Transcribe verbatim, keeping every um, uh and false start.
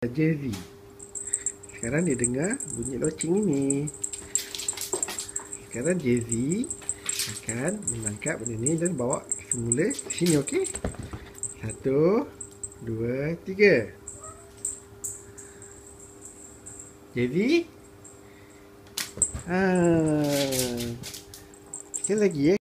Jerry. Sekarang dia dengar bunyi loceng ini. Sekarang Jerry akan menangkap benda ni dan bawa semula ke sini, okey? Satu, dua, tiga. Jerry. Ah. Sekali lagi ya.